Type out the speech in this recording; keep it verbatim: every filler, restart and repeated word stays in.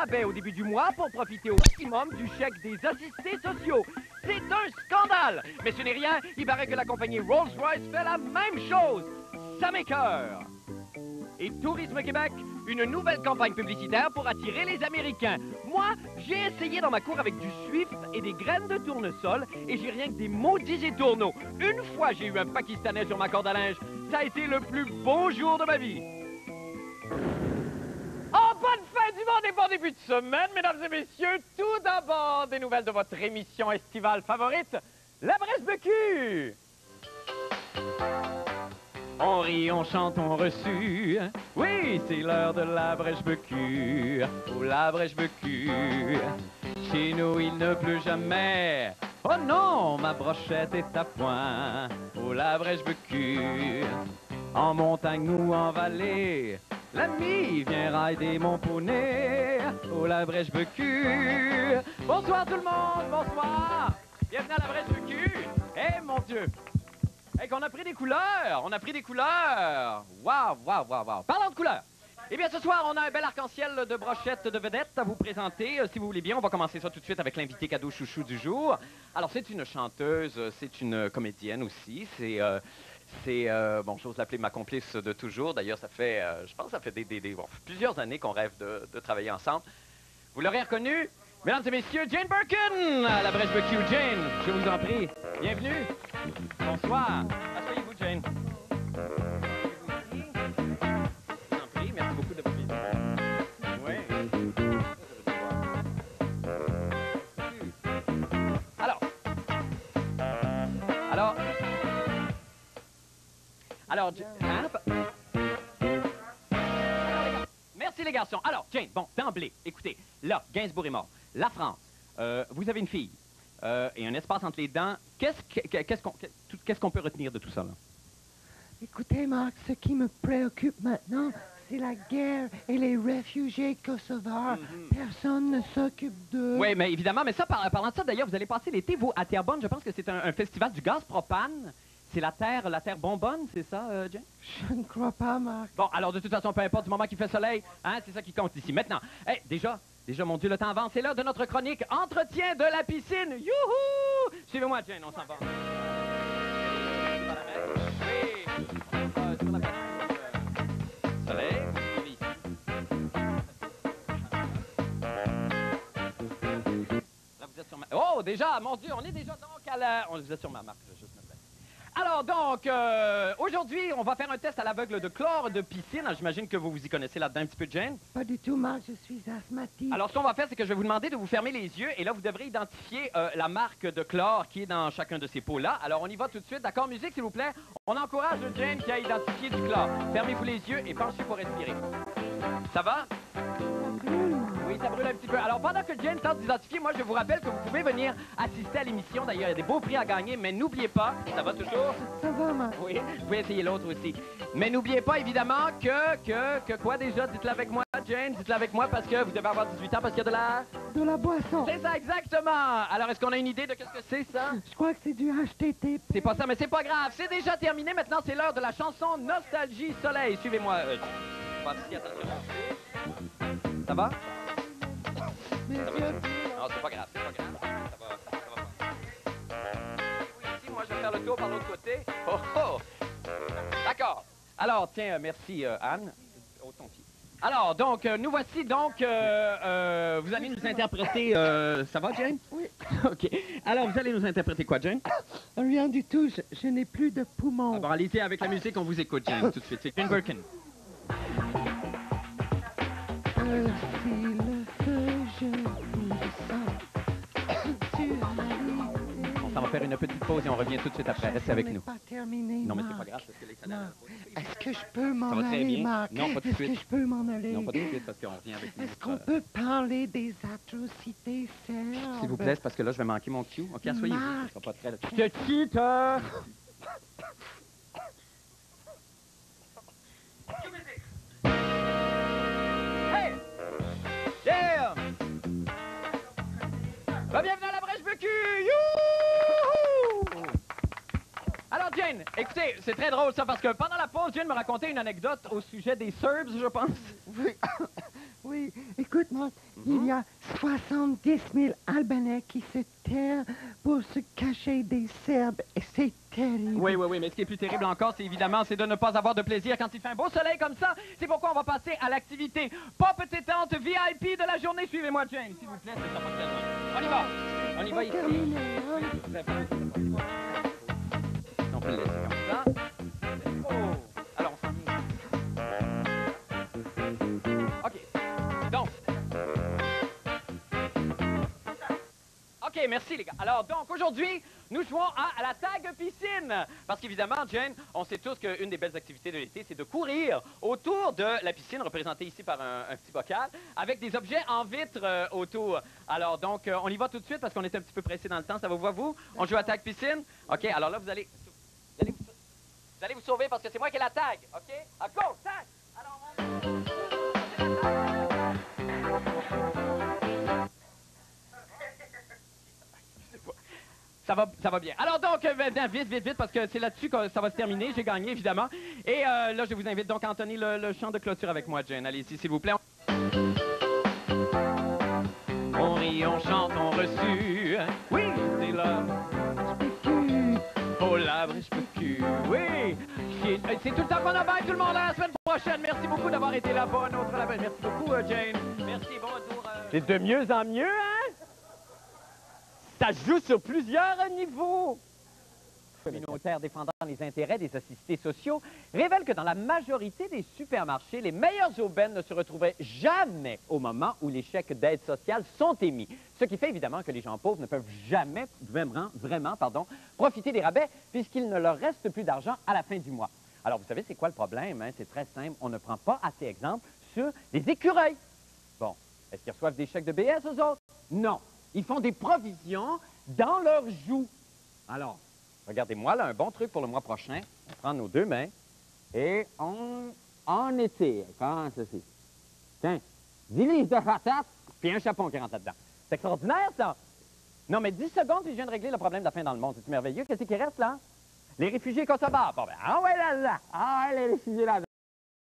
rabais au début du mois pour profiter au maximum du chèque des assistés sociaux. C'est un scandale! Mais ce n'est rien, il paraît que la compagnie Rolls-Royce fait la même chose. Ça m'écoeure! Et Tourisme Québec, une nouvelle campagne publicitaire pour attirer les Américains. Moi, j'ai essayé dans ma cour avec du suif et des graines de tournesol et j'ai rien que des maudits étourneaux. Une fois, j'ai eu un Pakistanais sur ma corde à linge. Ça a été le plus beau jour de ma vie. Oh, bonne fin du monde et bon début de semaine, mesdames et messieurs. Tout d'abord, des nouvelles de votre émission estivale favorite, La Brèche-Bécu. On rit, on chante, on reçut. Oui, c'est l'heure de la Brèche-Bécu. Oh, la Brèche-Bécu. Chez nous, il ne pleut jamais. Oh non, ma brochette est à point. Oh, la Brèche-Bécu. En montagne ou en vallée, l'ami vient rider mon poney. Oh, la Brèche-Bécu. Bonsoir tout le monde, bonsoir. Bienvenue à la Brèche-Bécu. Eh, mon Dieu. Hey, qu'on a pris des couleurs! On a pris des couleurs! Waouh, waouh, waouh, waouh! Parlons de couleurs! Eh bien, ce soir, on a un bel arc-en-ciel de brochettes de vedettes à vous présenter. Euh, si vous voulez bien, on va commencer ça tout de suite avec l'invité cadeau chouchou du jour. Alors, c'est une chanteuse, c'est une comédienne aussi. C'est, euh, c'est euh, bon, j'ose l'appeler ma complice de toujours. D'ailleurs, ça fait, euh, je pense, ça fait des, des, des, bon, plusieurs années qu'on rêve de, de travailler ensemble. Vous l'aurez reconnue? Mesdames et messieurs, Jane Birkin, à la Brèche-Bécu. Jane, je vous en prie, bienvenue. Bonsoir. Asseyez-vous, Jane. Je vous en prie, merci beaucoup de votre visite. Oui. Alors. Alors. Alors, hein? Merci les garçons. Alors, Jane, bon, d'emblée, écoutez, là, Gainsbourg est mort. La France, euh, vous avez une fille euh, et un espace entre les dents. Qu'est-ce que- qu'est-ce qu'on qu'est-ce qu'on peut retenir de tout ça, là? Écoutez, Marc, ce qui me préoccupe maintenant, c'est la guerre et les réfugiés kosovars. Mm-hmm. Personne ne s'occupe d'eux. Oui, mais évidemment, mais ça, par- parlant de ça, d'ailleurs, vous allez passer l'été, vous, à Terrebonne. Je pense que c'est un, un festival du gaz propane. C'est la terre, la terre bonbonne, c'est ça, euh, Jane? Je ne crois pas, Marc. Bon, alors, de toute façon, peu importe, du moment qu'il fait soleil, hein, c'est ça qui compte ici. Maintenant, hey, déjà, déjà, mon Dieu, le temps avance. C'est l'heure de notre chronique Entretien de la piscine. Youhou! Suivez-moi, Jane, on s'en va. Oui. Euh, sur la piscine, euh, soleil, vous suivez ici. Là, vous êtes sur ma... Oh, déjà, mon Dieu, on est déjà donc à la... On, vous êtes sur ma marque, je vais juste me placer. Alors, donc, euh, aujourd'hui, on va faire un test à l'aveugle de chlore de piscine. J'imagine que vous vous y connaissez là-dedans un petit peu, Jane. Pas du tout, Marc, je suis asthmatique. Alors, ce qu'on va faire, c'est que je vais vous demander de vous fermer les yeux et là, vous devrez identifier euh, la marque de chlore qui est dans chacun de ces pots-là. Alors, on y va tout de suite. D'accord, musique, s'il vous plaît? On encourage Jane qui a identifié du chlore. Fermez-vous les yeux et penchez pour respirer. Ça va? Oui, ça brûle un petit peu. Alors, pendant que Jane tente d'identifier, moi, je vous rappelle que vous pouvez venir assister à l'émission. D'ailleurs, il y a des beaux prix à gagner, mais n'oubliez pas, ça va toujours? Ça va, Marc? Oui, vous pouvez essayer l'autre aussi. Mais n'oubliez pas, évidemment, que, que, que quoi déjà? Dites-le avec moi, Jane, dites-le avec moi, parce que vous devez avoir dix-huit ans, parce qu'il y a de la... De la boisson. C'est ça, exactement! Alors, est-ce qu'on a une idée de qu'est-ce que c'est, ça? Je crois que c'est du H T T P. C'est pas ça, mais c'est pas grave. C'est déjà terminé. Maintenant, c'est l'heure de la chanson Nostalgie Soleil. Suivez-moi. Euh, pas ici, attention. Ça va? Mes Ça va? yeux. Non, c'est pas grave, c'est pas grave. Ça va, ça va pas. Oui, ici, moi, je vais faire le tour par l'autre côté. Oh, oh! D'accord. Alors, tiens, euh, merci, euh, Anne. Au ton pied. Alors, donc, euh, nous voici, donc, euh, euh, vous allez nous interpréter... euh, ça va, Jane? Oui. OK. Alors, vous allez nous interpréter quoi, Jane? Rien du tout, je, je n'ai plus de poumons. Ah, bon, allez-y avec la musique, on vous écoute, Jane, tout de suite. C'est Jane Birkin. Euh, si le feu, je vous sens sur la ligne. On va faire une petite pause et on revient tout de suite après. Restez avec nous. pas terminé, Non, mais c'est Marc. pas grave, parce que les salades... Marc, est-ce que je peux m'en Ça va très aller, bien. Marc? Non, pas tout de Est-ce suite. que je peux m'en aller? Non, pas tout de suite, parce qu'on revient avec nous. Est-ce qu'on peut parler des atrocités, Serge? S'il vous plaît, c'est parce que là, je vais manquer mon cue. OK, asseyez-vous. Marc. Ça sera pas très... Je te quitte! euh. Hey! Yeah! Bah, bienvenue à la Brèche-Bécu! Youhou! Alors, Jane, écoutez, c'est très drôle ça, parce que pendant la pause, Jane me racontait une anecdote au sujet des Serbs, je pense. Oui. Oui, écoute, Marc, il y a soixante-dix mille Albanais qui se terrent pour se cacher des Serbes. Et c'est terrible. Oui, oui, oui, mais ce qui est plus terrible encore, c'est évidemment, c'est de ne pas avoir de plaisir quand il fait un beau soleil comme ça. C'est pourquoi on va passer à l'activité Pop Tétante V I P de la journée. Suivez-moi, Jane, s'il vous plaît, c'est ça, pas tellement. On y va. On y va ici. Terminé, hein? On peut le laisser comme ça. Oh! Alors, on s'en vient. OK. Donc. OK, merci les gars. Alors, donc, aujourd'hui, nous jouons à, à la tag piscine. Parce qu'évidemment, Jane, on sait tous qu'une des belles activités de l'été, c'est de courir autour de la piscine, représentée ici par un, un petit bocal, avec des objets en vitre euh, autour. Alors, donc, euh, on y va tout de suite parce qu'on est un petit peu pressé dans le temps. Ça vous va, vous? On joue à tag piscine? OK, alors là, vous allez, vous allez, vous, vous, allez vous sauver parce que c'est moi qui ai la tag. OK? À go, tag! Alors, on... Ça va, ça va bien. Alors donc, euh, vite, vite, vite, parce que c'est là-dessus que ça va se terminer. J'ai gagné, évidemment. Et euh, là, je vous invite donc à entonner le, le chant de clôture avec moi, Jane. Allez-y, s'il vous plaît. On rit, on chante, on reçut. Oui, c'est là. Oh, la vraie specule. Oui. C'est tout le temps qu'on a bail, tout le monde. À la semaine prochaine. Merci beaucoup d'avoir été là. Bonne autre la belle. Merci beaucoup, euh, Jane. Merci, bon retour. Euh... C'est de mieux en mieux, hein? Ça joue sur plusieurs niveaux. Communautaire défendant les intérêts des assistés sociaux révèle que dans la majorité des supermarchés, les meilleures aubaines ne se retrouvaient jamais au moment où les chèques d'aide sociale sont émis. Ce qui fait évidemment que les gens pauvres ne peuvent jamais vraiment, vraiment pardon, profiter des rabais puisqu'il ne leur reste plus d'argent à la fin du mois. Alors, vous savez, c'est quoi le problème? Hein? C'est très simple. On ne prend pas assez exemple sur les écureuils. Bon, est-ce qu'ils reçoivent des chèques de B S aux autres? Non. Ils font des provisions dans leurs joues. Alors, regardez-moi, là, un bon truc pour le mois prochain. On prend nos deux mains et on, on étire, comme ceci. Tiens, dix livres de patates, puis un chapon qui rentre là-dedans. C'est extraordinaire, ça! Non, mais dix secondes, puis je viens de régler le problème de la faim dans le monde. C'est merveilleux. Qu'est-ce qui reste, là? Les réfugiés kosovars. Bon, ben, ah ouais, là, là! Ah ouais, les réfugiés là,